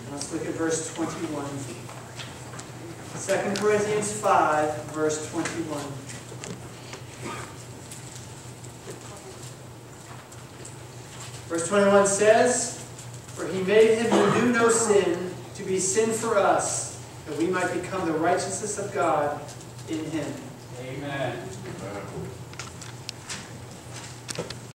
Let's look at verse 21. 2 Corinthians 5, verse 21. Verse 21 says, "For he made him who knew no sin to be sin for us, that we might become the righteousness of God in him." Amen. Amen.